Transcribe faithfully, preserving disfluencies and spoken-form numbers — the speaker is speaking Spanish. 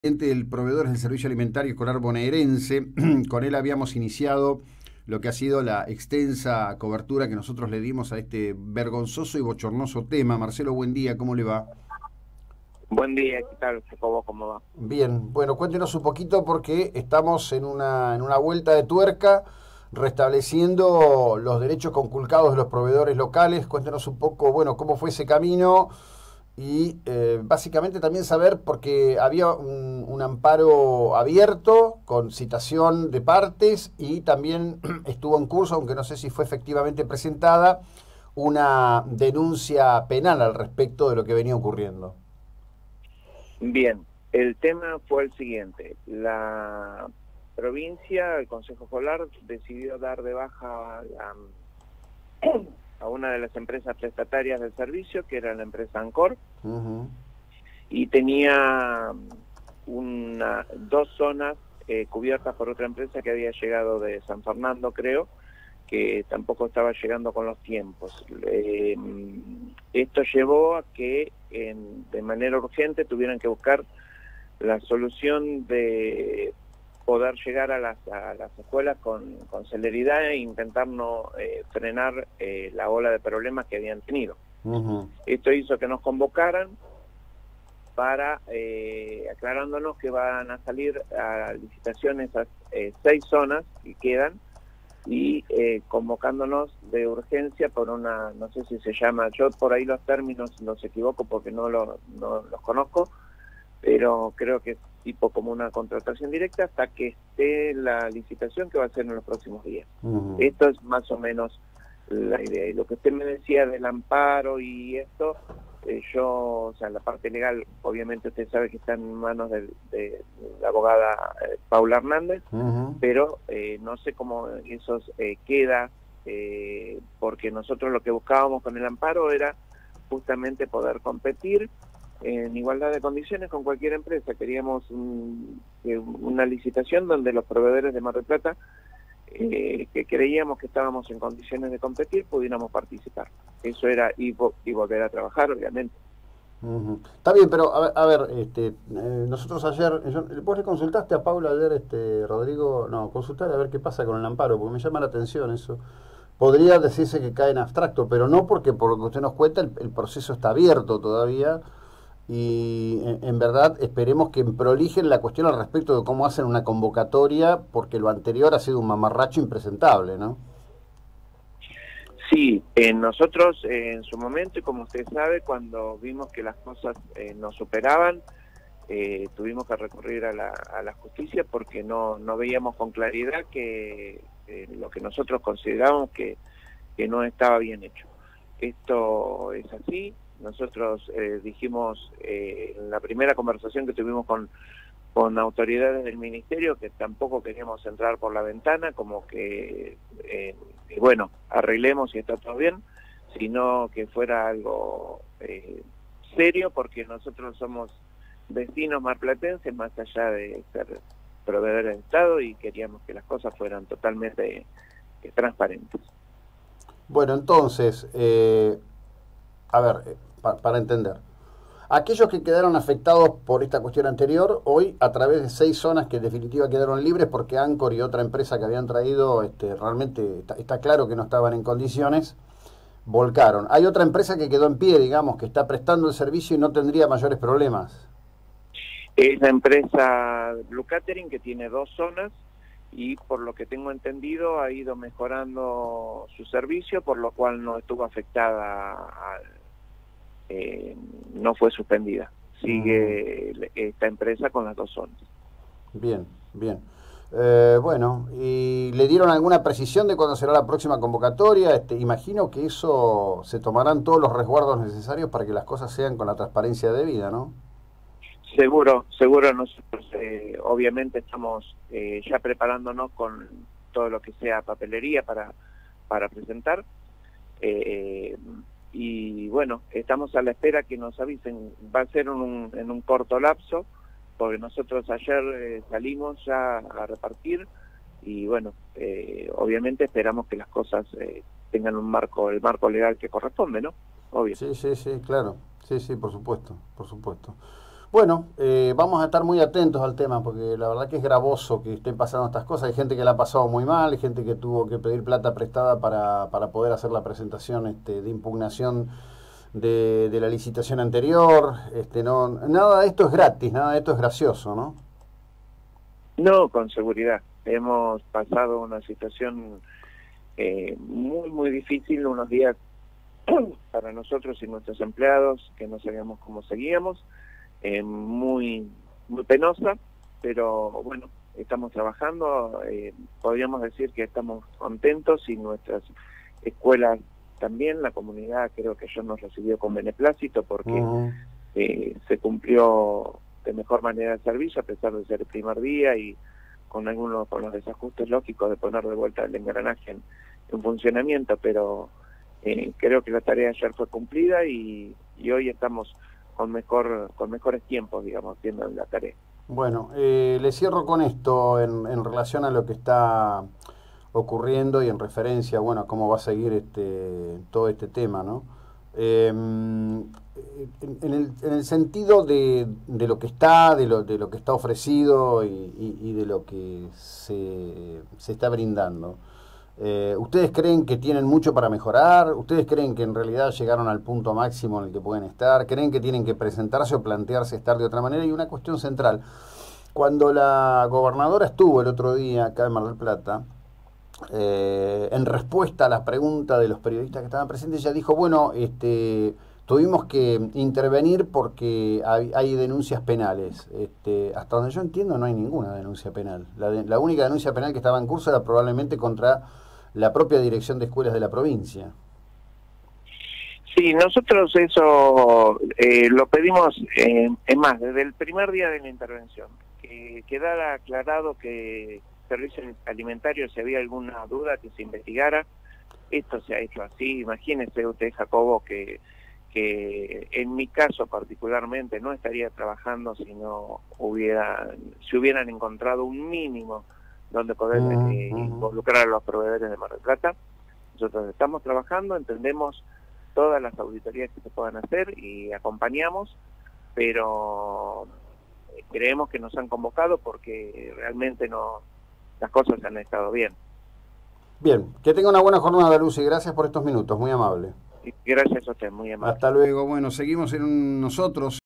del proveedor del Servicio Alimentario Escolar Bonaerense. Con él habíamos iniciado lo que ha sido la extensa cobertura que nosotros le dimos a este vergonzoso y bochornoso tema. Marcelo, buen día, ¿cómo le va? Buen día, ¿qué tal, Jacobo? ¿Cómo va? Bien, bueno, cuéntenos un poquito porque estamos en una, en una vuelta de tuerca restableciendo los derechos conculcados de los proveedores locales. Cuéntenos un poco, bueno, cómo fue ese camino y eh, básicamente también saber, porque había un, un amparo abierto con citación de partes y también estuvo en curso, aunque no sé si fue efectivamente presentada, una denuncia penal al respecto de lo que venía ocurriendo. Bien, el tema fue el siguiente. La provincia, el Consejo Escolar, decidió dar de baja a, a una de las empresas prestatarias del servicio, que era la empresa Ancor, Uh-huh. y tenía una, dos zonas eh, cubiertas por otra empresa que había llegado de San Fernando, creo, que tampoco estaba llegando con los tiempos. Eh, esto llevó a que en, de manera urgente tuvieran que buscar la solución de poder llegar a las, a las escuelas con, con celeridad e intentar no eh, frenar eh, la ola de problemas que habían tenido. Uh-huh. Esto hizo que nos convocaran para, eh, aclarándonos que van a salir a licitación esas eh, seis zonas que quedan, y eh, convocándonos de urgencia por una, no sé si se llama, yo por ahí los términos los equivoco porque no, lo, no los conozco, pero creo que es tipo como una contratación directa hasta que esté la licitación, que va a ser en los próximos días. Uh-huh. Esto es más o menos la idea. Y lo que usted me decía del amparo y esto, eh, yo, o sea, la parte legal, obviamente usted sabe que está en manos de, de, de la abogada eh, Paula Hernández, Uh-huh. pero eh, no sé cómo eso eh, queda, eh, porque nosotros lo que buscábamos con el amparo era justamente poder competir en igualdad de condiciones con cualquier empresa. Queríamos un, una licitación donde los proveedores de Mar del Plata, eh, que creíamos que estábamos en condiciones de competir, pudiéramos participar. Eso era, y, y volver a trabajar, obviamente. Uh-huh. Está bien, pero a ver, a ver este, eh, nosotros ayer, yo, ¿vos le consultaste a Paula ayer, este, Rodrigo? No, consultar a ver qué pasa con el amparo, porque me llama la atención eso. Podría decirse que cae en abstracto, pero no, porque por lo que usted nos cuenta, el, el proceso está abierto todavía y en, en verdad esperemos que prolijen la cuestión al respecto de cómo hacen una convocatoria, porque lo anterior ha sido un mamarracho impresentable, ¿no? Sí, eh, nosotros eh, en su momento, y como usted sabe, cuando vimos que las cosas eh, nos superaban, eh, tuvimos que recurrir a la, a la justicia porque no, no veíamos con claridad que eh, lo que nosotros considerábamos que, que no estaba bien hecho. Esto es así. Nosotros eh, dijimos eh, en la primera conversación que tuvimos con, con autoridades del ministerio que tampoco queríamos entrar por la ventana, como que, eh, que bueno, arreglemos y está todo bien, sino que fuera algo eh, serio, porque nosotros somos vecinos marplatenses, más allá de ser proveedores de Estado, y queríamos que las cosas fueran totalmente eh, transparentes. Bueno, entonces, eh, a ver, eh, pa- para entender. Aquellos que quedaron afectados por esta cuestión anterior, hoy a través de seis zonas que en definitiva quedaron libres porque Ancor y otra empresa que habían traído, este, realmente está, está claro que no estaban en condiciones, volcaron. Hay otra empresa que quedó en pie, digamos, que está prestando el servicio y no tendría mayores problemas. Es la empresa Blue Catering, que tiene dos zonas, y por lo que tengo entendido ha ido mejorando su servicio, por lo cual no estuvo afectada, a, eh, no fue suspendida. Sigue Mm, esta empresa con las dos zonas. bien, bien. Eh, bueno, ¿y le dieron alguna precisión de cuándo será la próxima convocatoria? Este, imagino que eso se tomarán todos los resguardos necesarios para que las cosas sean con la transparencia debida, ¿no? Seguro, seguro. Nosotros eh, obviamente estamos eh, ya preparándonos con todo lo que sea papelería para, para presentar. Eh, y bueno, estamos a la espera que nos avisen. Va a ser un, en un corto lapso, porque nosotros ayer eh, salimos ya a repartir, y bueno, eh, obviamente esperamos que las cosas eh, tengan un marco, el marco legal que corresponde, ¿no? Obvio. Sí, sí, sí, claro. Sí, sí, por supuesto, por supuesto. Bueno, eh, vamos a estar muy atentos al tema porque la verdad que es gravoso que estén pasando estas cosas. Hay gente que la ha pasado muy mal, hay gente que tuvo que pedir plata prestada para, para poder hacer la presentación este, de impugnación de, de la licitación anterior. Este, no, nada de esto es gratis, nada de esto es gracioso, ¿no? No, con seguridad. Hemos pasado una situación eh, muy, muy difícil, unos días para nosotros y nuestros empleados, que no sabíamos cómo seguíamos, eh, muy, muy penosa, pero bueno, estamos trabajando, eh, podríamos decir que estamos contentos y nuestras escuelas también, la comunidad creo que yo nos recibió con beneplácito porque uh-huh. eh, se cumplió de mejor manera el servicio a pesar de ser el primer día y con algunos con los desajustes lógicos de poner de vuelta el engranaje en, en funcionamiento, pero eh, creo que la tarea ayer fue cumplida y, y hoy estamos con mejor con mejores tiempos, digamos, haciendo la tarea. Bueno, eh, le cierro con esto en, en relación a lo que está ocurriendo y en referencia, bueno, a cómo va a seguir este todo este tema, ¿no? Eh, en, en, el, en el sentido de, de lo que está, de lo, de lo que está ofrecido y, y, y de lo que se, se está brindando, eh, ¿ustedes creen que tienen mucho para mejorar? ¿Ustedes creen que en realidad llegaron al punto máximo en el que pueden estar? ¿Creen que tienen que presentarse o plantearse estar de otra manera? Y una cuestión central, cuando la gobernadora estuvo el otro día acá en Mar del Plata, Eh, en respuesta a la pregunta de los periodistas que estaban presentes, ella dijo, bueno, este, tuvimos que intervenir porque hay, hay denuncias penales. Este, hasta donde yo entiendo no hay ninguna denuncia penal. La, de, la única denuncia penal que estaba en curso era probablemente contra la propia dirección de escuelas de la provincia. Sí, nosotros eso eh, lo pedimos, eh, es más, desde el primer día de la intervención, que quedara aclarado que servicio alimentario, si había alguna duda que se investigara. Esto se ha hecho así. Imagínese usted, Jacobo, que, que en mi caso particularmente no estaría trabajando si no hubiera, si hubieran encontrado un mínimo donde poder uh-huh. eh, involucrar a los proveedores de Mar del Plata. Nosotros estamos trabajando, entendemos todas las auditorías que se puedan hacer y acompañamos, pero creemos que nos han convocado porque realmente no las cosas han estado bien. Bien, que tenga una buena jornada, Lucy. Gracias por estos minutos, muy amable. Gracias a usted, muy amable. Hasta luego. Bueno, seguimos en nosotros.